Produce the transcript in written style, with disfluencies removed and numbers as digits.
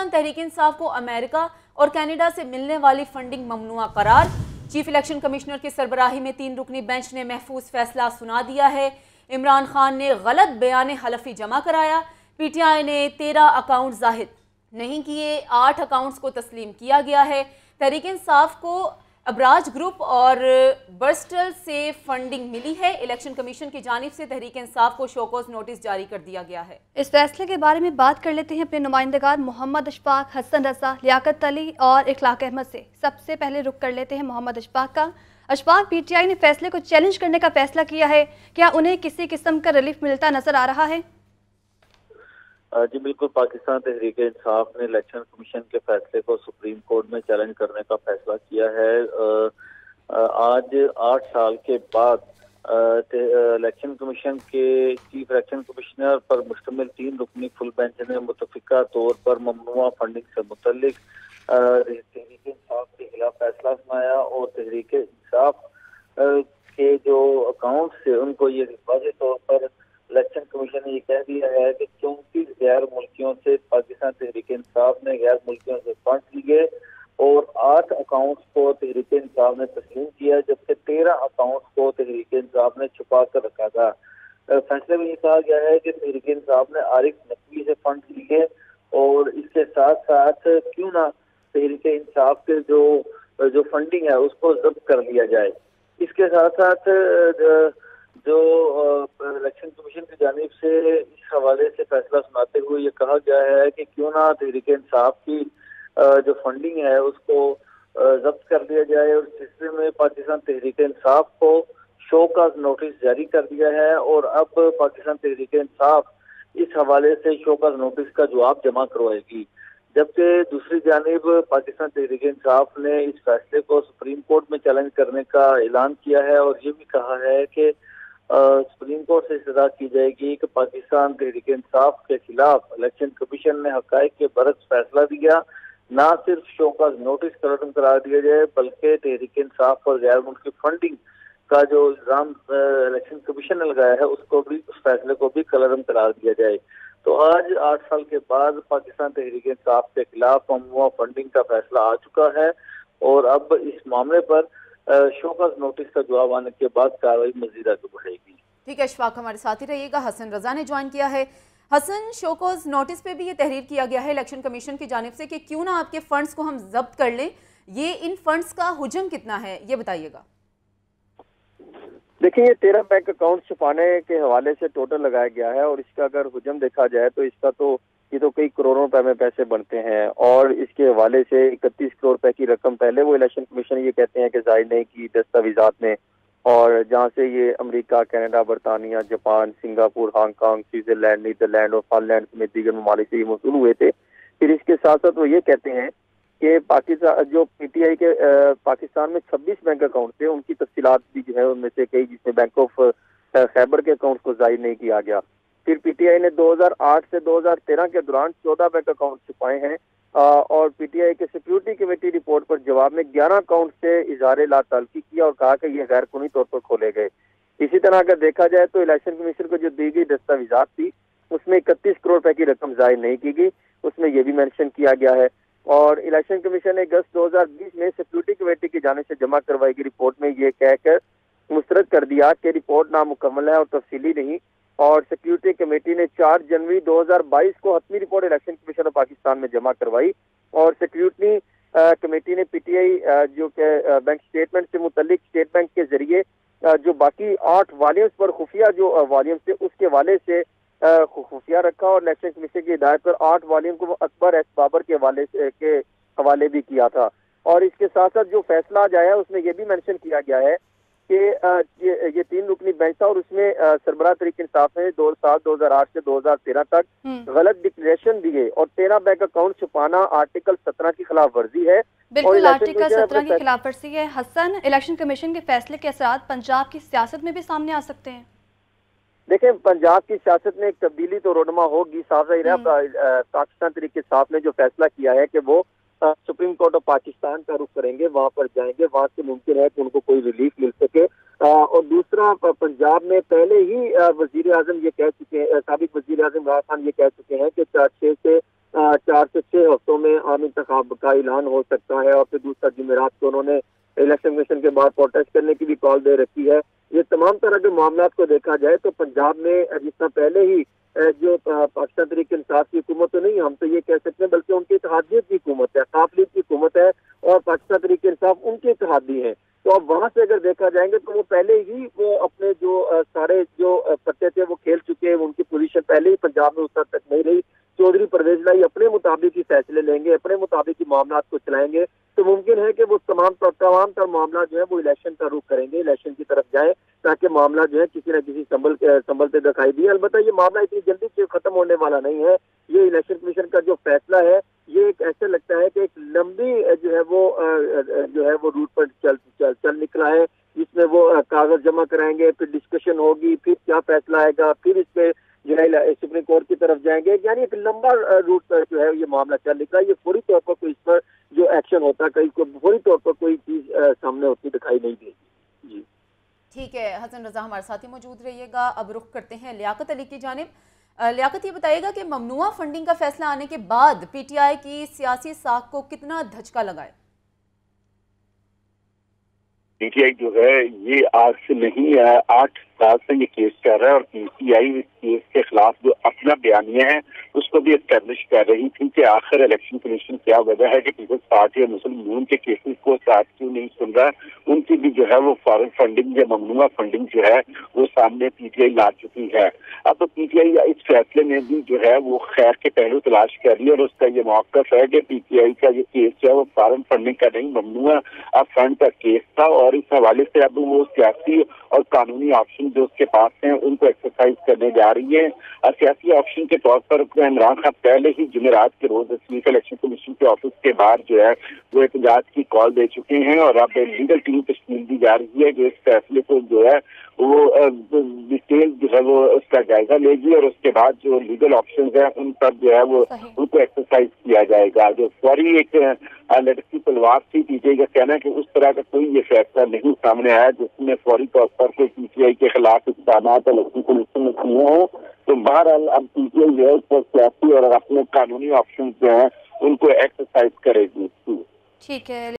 پاکستان تحریک انصاف کو امریکہ اور کینیڈا سے ملنے والی فنڈنگ ممنوع قرار۔ چیف الیکشن کمشنر کی سربراہی میں 3 رکنی بینچ نے محفوظ فیصلہ سنا دیا ہے۔ عمران خان نے غلط بیان حلفی جمع کرایا۔ پی ٹی آئی نے 13 اکاؤنٹ ظاہر نہیں کیے، 8 اکاؤنٹس کو تسلیم کیا گیا ہے۔ تحریک انصاف کو ابراج گروپ اور برسٹل سے فنڈنگ ملی ہے۔ الیکشن کمیشن کی جانب سے تحریک انصاف کو شوکوز نوٹس جاری کر دیا گیا ہے۔ اس فیصلے کے بارے میں بات کر لیتے ہیں اپنے نمائندگان محمد اشفاق، حسن رضا، لیاقت علی اور اخلاق احمد سے۔ سب سے پہلے رخ کر لیتے ہیں محمد اشفاق کا۔ اشفاق، پی ٹی آئی نے فیصلے کو چیلنج کرنے کا فیصلہ کیا ہے، کیا انہیں کسی قسم کا ریلیف ملتا نظر آ رہا ہے؟ جی بالکل، پاکستان تحریک انصاف نے الیکشن کمیشن کے فیصلے کو سپریم کورٹ میں چیلنج کرنے کا فیصلہ کیا ہے۔ آج 8 سال کے بعد الیکشن کمیشن کے چیف الیکشن کمشنر پر مشتمل 3 رکنی فل بینچ نے متفقہ طور پر ممنوع فنڈنگ سے متعلق تحریک انصاف کے خلاف فیصلہ سنایا اور تحریک انصاف کے جو اکاؤنٹ سے ان کو یہ واضح طور پر الیکشن کمیشن نے یہ کہہ دیا ہے کہ 34 غیر ملکیوں سے پاکستان تحریک انصاف نے غیر ملکیوں سے فنڈ لیے اور 8 اکاؤنٹس کو تحریک انصاف نے تسلیم کیا، جبکہ 13 اکاؤنٹس کو تحریک انصاف نے چھپا کر رکھا تھا۔ فیصلے میں یہ کہا گیا ہے کہ تحریک انصاف نے عارف نقوی سے فنڈ لیے اور اس کے ساتھ ساتھ کیوں نہ تحریک انصاف کے جو فنڈنگ ہے اس کو ضبط کر لیا جائے۔ اس کے ساتھ ساتھ جو الیکشن کمیشن کی جانب سے اس حوالے سے فیصلہ سناتے ہوئے یہ کہا گیا ہے کہ کیوں نہ تحریک انصاف کی جو فنڈنگ ہے اس کو ضبط کر دیا جائے، اور اس سلسلے میں پاکستان تحریک انصاف کو شو کاز نوٹس جاری کر دیا ہے اور اب پاکستان تحریک انصاف اس حوالے سے شو کاز نوٹس کا جواب جمع کروائے گی۔ جبکہ دوسری جانب پاکستان تحریک انصاف نے اس فیصلے کو سپریم کورٹ میں چیلنج کرنے کا اعلان کیا ہے اور یہ بھی کہا ہے کہ سپریم کورٹ سے استدعا کی جائے گی کہ پاکستان تحریک انصاف کے خلاف الیکشن کمیشن نے حقائق کے برعکس فیصلہ دیا، نہ صرف شو کاز نوٹس قلم قرار دیا جائے بلکہ تحریک انصاف پر غیر ملکی فنڈنگ کا جو الزام الیکشن کمیشن نے لگایا ہے اس فیصلے کو بھی قلم قرار دیا جائے۔ تو آج 8 سال کے بعد پاکستان تحریک انصاف کے خلاف ممنوع فنڈنگ کا فیصلہ آ چکا ہے اور اب اس معاملے پر شوکاز نوٹس کا جواب آنے کے بعد کارروائی مزید آگے بڑھے گی۔ ٹھیک ہے اشفاق، ہمارے ساتھ ہی رہیے گا۔ حسن رضا نے جوائن کیا ہے۔ حسن، شوکاز نوٹس پہ بھی یہ تحریر کیا گیا ہے الیکشن کمیشن کی جانب سے کہ کیوں نہ آپ کے فنڈز کو ہم ضبط کر لیں، یہ ان فنڈز کا حجم کتنا ہے یہ بتائیے گا۔ دیکھیں، یہ 13 بینک اکاؤنٹ چھپانے کے حوالے سے ٹوٹل لگایا گیا ہے اور اس کا اگر حجم دیکھا جائے تو اس کا تو یہ تو کئی کروڑوں روپے میں پیسے بنتے ہیں اور اس کے حوالے سے 31 کروڑ روپے کی رقم پہلے وہ الیکشن کمیشن یہ کہتے ہیں کہ ظاہر نہیں کی دستاویزات میں، اور جہاں سے یہ امریکہ، کینیڈا، برطانیہ، Japan, Singapore, Hong Kong, Switzerland, Netherland اور فنلینڈ سمیت دیگر ممالک سے یہ موصول ہوئے تھے۔ پھر اس کے ساتھ ساتھ وہ یہ کہتے ہیں کہ پاکستان جو پی ٹی آئی کے پاکستان میں 26 بینک اکاؤنٹ تھے، ان کی تفصیلات بھی جو ہے ان میں سے کئی جس میں بینک آف خیبر کے اکاؤنٹ کو ظاہر نہیں کیا گیا۔ پھر پی ٹی آئی نے 2008 سے 2013 کے دوران 14 بینک اکاؤنٹ چھپائے ہیں اور پی ٹی آئی کے سیکیورٹی کمیٹی رپورٹ پر جواب میں 11 اکاؤنٹ سے اظہار لا تعلقی کیا اور کہا کہ یہ غیر قانونی طور پر کھولے گئے۔ اسی طرح اگر دیکھا جائے تو الیکشن کمیشن کو جو دی گئی دستاویزات تھی اس میں 31 کروڑ روپے کی رقم ظاہر نہیں کی گئی، اس میں یہ بھی مینشن کیا گیا ہے۔ اور الیکشن کمیشن نے اگست 2020 میں سیکیورٹی کمیٹی کی جانب سے جمع کروائی گئی رپورٹ میں یہ کہہ کر مسترد کر دیا کہ رپورٹ نامکمل ہے اور تفصیلی نہیں، اور سیکیورٹی کمیٹی نے 4 جنوری 2022 کو حتمی report election commission of Pakistan میں جمع کروائی اور سیکیورٹی کمیٹی نے پی ٹی آئی جو کہ بینک سٹیٹمنٹ سے متعلق اسٹیٹ بینک کے ذریعے جو باقی 8 والیومز پر خفیہ جو والیومز تھے اس کے حوالے سے خفیہ رکھا اور الیکشن کمیشن کی ہدایت پر 8 والیوم کو اکبر ایس بابر کے حوالے بھی کیا تھا۔ اور اس کے ساتھ ساتھ جو فیصلہ آج آیا اس میں یہ بھی مینشن کیا گیا ہے کہ یہ 3 رکنی بینچ تھا اور اس میں سربراہ تحریک انصاف نے 2008 سے 2013 تک غلط ڈکلیریشن دیے اور 13 بینک اکاؤنٹ چھپانا آرٹیکل 17 کی خلاف ورزی ہے۔ بالکل، آرٹیکل 17 کی خلاف ورزی ہے۔ حسن، الیکشن کمیشن کے فیصلے کے اثرات پنجاب کی سیاست میں بھی سامنے آ سکتے ہیں؟ دیکھیں، پنجاب کی سیاست میں ایک تبدیلی تو رونما ہوگی۔ صاف ظاہر ہے پاکستان تحریک انصاف نے جو فیصلہ کیا ہے کہ وہ سپریم کورٹ آف پاکستان کا رخ کریں گے، وہاں پر جائیں گے، وہاں سے ممکن ہے کہ ان کو کوئی ریلیف مل سکے۔ اور دوسرا، پنجاب میں پہلے ہی وزیر اعظم یہ کہہ چکے ہیں، سابق وزیر اعظم عمران خان یہ کہہ چکے ہیں کہ 6 سے 4 से 6 हफ्तों में आम इंतखाब का ऐलान हो सकता है। और फिर दूसरा जुमेरात को उन्होंने इलेक्शन कमीशन के बाद प्रोटेस्ट करने की भी कॉल दे रखी है। ये तमाम तरह के मामला को देखा जाए तो पंजाब में जिस तरह पहले ही जो पाकिस्तान तहरीक इंसाफ की हुकूमत तो नहीं, हम तो ये कह सकते हैं बल्कि उनकी इत्तेहादियत की हुकूमत है, काफ लीग की हुकूमत है और पाकिस्तान तहरीक इंसाफ उनके इत्तेहादी हैं। तो अब वहां से अगर देखा जाएंगे तो वो पहले ही वो अपने जो सारे जो पत्ते थे वो खेल चुके हैं। उनकी पोजीशन पहले ही पंजाब में उस हद तक नहीं रही। चौधरी परवेज लाई अपने मुताबिक ही फैसले लेंगे, अपने मुताबिक ही मामला को चलाएंगे, तो मुमकिन है कि वो तमाम तर मामला जो है वो इलेक्शन का रुख करेंगे, इलेक्शन की तरफ जाए, ताकि मामला जो है किसी न किसी संभलते दिखाई दिए। अलबत्ता ये मामला इतनी जल्दी से खत्म होने वाला नहीं है। ये इलेक्शन कमीशन का जो फैसला है ये एक ऐसे लगता है कि एक लंबी जो है वो रूट पर चल निकला है, जिसमें वो कागज जमा कराएंगे, फिर डिस्कशन होगी, फिर क्या फैसला आएगा, फिर इस पे जो है सुप्रीम कोर्ट की तरफ जाएंगे। यानी एक लंबा रूट पर जो है ये मामला चल निकला। ये फौरी तौर पर कोई इस पर जो एक्शन होता कहीं फौरी तौर पर कोई चीज सामने होती दिखाई नहीं देगी। जी ठीक है, हसन रजा हमारे साथ ही मौजूद रहिएगा। अब रुख करते हैं लियाकत अली की जानिब। लियाकत, ये बताइएगा कि ममनुआ फंडिंग का फैसला आने के बाद पीटीआई की सियासी साख को कितना धचका लगा है? पीटीआई जो है ये आज से नहीं है, 8 साल से ये केस चल रहा है और पीटीआई इस केस के खिलाफ जो अपना बयानिया है उसको भी एस्टेब्लिश कर रही थी कि आखिर इलेक्शन कमीशन क्या वजह है कि पीपल्स पार्टी और मुस्लिम यूनियन के केसेस को साथ क्यों नहीं सुन रहा। उनकी भी जो है वो फॉरेन फंडिंग या ममनुआ फंडिंग जो है वो सामने पीटीआई ला चुकी है। अब तो पीटीआई इस फैसले में भी जो है वो खैर के पहलू तलाश कर रही है और उसका ये मौक़िफ़ है कि पीटीआई का ये केस जो है वो फॉरेन फंडिंग का नहीं, ममनुआ फंड का केस था और इस हवाले से अब वो सियासी और कानूनी ऑप्शन जो उसके पास हैं उनको एक्सरसाइज करने जा रही है। सियासी ऑप्शन के तौर पर इमरान खान पहले ही जुमेरात के रोज चीफ इलेक्शन कमीशन के ऑफिस के बाहर जो है वो एहतजाज की कॉल दे चुके हैं और अब लीगल टीम तश्कील दी जा रही है जो इस फैसले को जो है वो डिटेल जो है वो उसका जायजा लेगी और उसके बाद जो लीगल ऑप्शन है उन पर जो है वो उनको एक्सरसाइज किया जाएगा। जो फौरी एक लड़की तलवार थी, पीटीआई का कहना है कि उस तरह का कोई ये फैसला नहीं सामने आया जिसमें फौरी तौर पर कोई पीटीआई के खिलाफ इक़दाम इलेक्शन कमीशन ने किए हैं। तो बहरहाल अब पीटीआई जो है उस पर सियासी और अपने कानूनी ऑप्शन जो है उनको एक्सरसाइज करेगी। ठीक है।